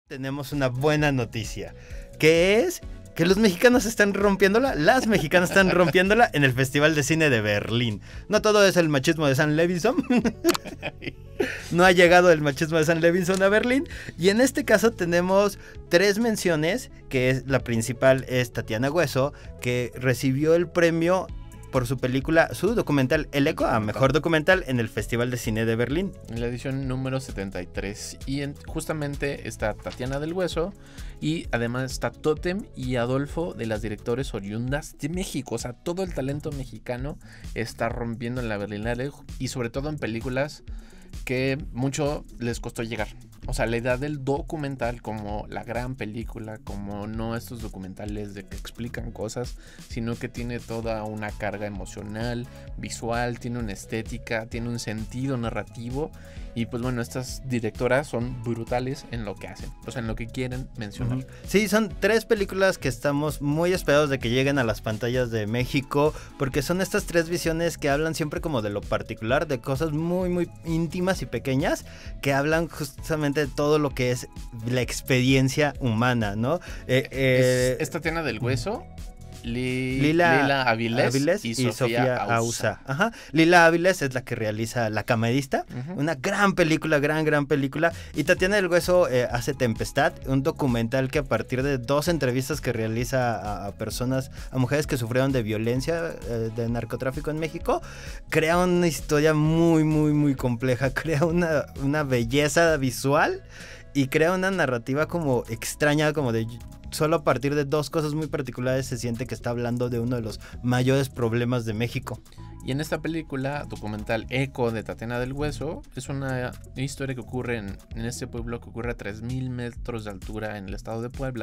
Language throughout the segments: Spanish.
Tenemos una buena noticia, que es que los mexicanos están rompiéndola, las mexicanas están rompiéndola en el Festival de Cine de Berlín. No todo es el machismo de Sam Levinson. No ha llegado el machismo de Sam Levinson a Berlín. Y en este caso tenemos 3 menciones, que es la principal es Tatiana Hueso, que recibió el premio por su película, su documental El Eco, a mejor documental en el Festival de Cine de Berlín. En la edición número 73. Y justamente está Tatiana del Hueso. Y además está Tótem y Adolfo, de las directores oriundas de México. O sea, todo el talento mexicano está rompiendo en la Berlinale. Y sobre todo en películas que mucho les costó llegar. O sea, la idea del documental como la gran película, como no estos documentales de que explican cosas, sino que tiene toda una carga emocional, visual, tiene una estética, tiene un sentido narrativo. Y pues bueno, estas directoras son brutales en lo que hacen, o sea, en lo que quieren mencionar. Sí, son 3 películas que estamos muy esperados de que lleguen a las pantallas de México, porque son estas 3 visiones que hablan siempre como de lo particular, de cosas muy, muy íntimas y pequeñas, que hablan justamente de todo lo que es la experiencia humana, ¿no? Es Tatiana del Hueso, Lila Avilés y Sofía Ausa. Ajá. Lila Avilés es la que realiza La Camarista, una gran película, gran película. Y Tatiana del Hueso hace Tempestad, un documental que a partir de 2 entrevistas que realiza a personas, a mujeres que sufrieron de violencia, de narcotráfico en México, crea una historia muy, muy, muy compleja, crea una belleza visual y crea una narrativa como extraña, como de... Solo a partir de 2 cosas muy particulares se siente que está hablando de uno de los mayores problemas de México. Y en esta película documental Eco de Tatiana del Hueso es una historia que ocurre en este pueblo que ocurre a 3000 metros de altura en el estado de Puebla.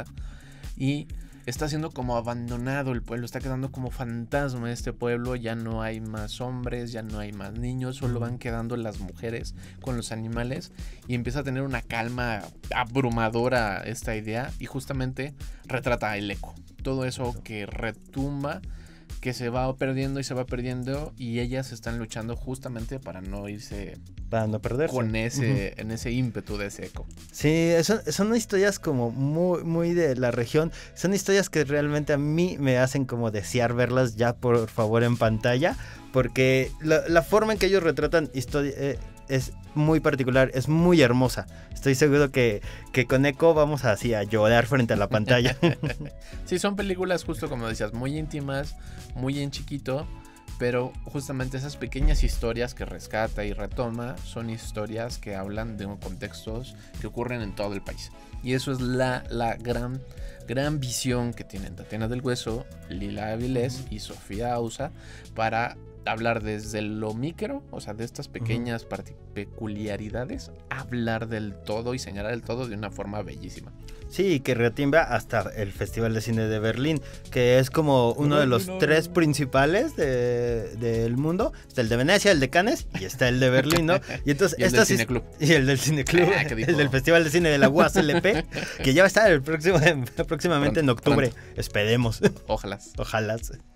Y está siendo como abandonado el pueblo, está quedando como fantasma este pueblo. Ya no hay más hombres, ya no hay más niños, solo van quedando las mujeres con los animales. Y empieza a tener una calma abrumadora esta idea. Y justamente retrata el eco, todo eso que retumba, que se va perdiendo y se va perdiendo, y ellas están luchando justamente para no irse, para no perderse con en ese ímpetu de ese eco. Sí, son historias como muy, muy de la región. Son historias que realmente a mí me hacen como desear verlas ya por favor en pantalla, porque la forma en que ellos retratan historia es muy particular, es muy hermosa. Estoy seguro que con Eco vamos así a llorar frente a la pantalla. Sí, son películas justo como decías, muy íntimas, muy en chiquito, pero justamente esas pequeñas historias que rescata y retoma son historias que hablan de contextos que ocurren en todo el país. Y eso es la gran visión que tienen Tatiana del Hueso, Lila Avilés y Sofía Ausa para hablar desde lo micro, o sea, de estas pequeñas peculiaridades, hablar del todo y señalar el todo de una forma bellísima. Sí, que retimba hasta el Festival de Cine de Berlín, que es como uno de los 3 principales del mundo. Está el de Venecia, el de Cannes y está el de Berlín, ¿no? Y entonces el del Cineclub. Y el del Cineclub, el del Festival de Cine de la UASLP, que ya va a estar próximamente en octubre. Pronto. Esperemos. Ojalá. Ojalá.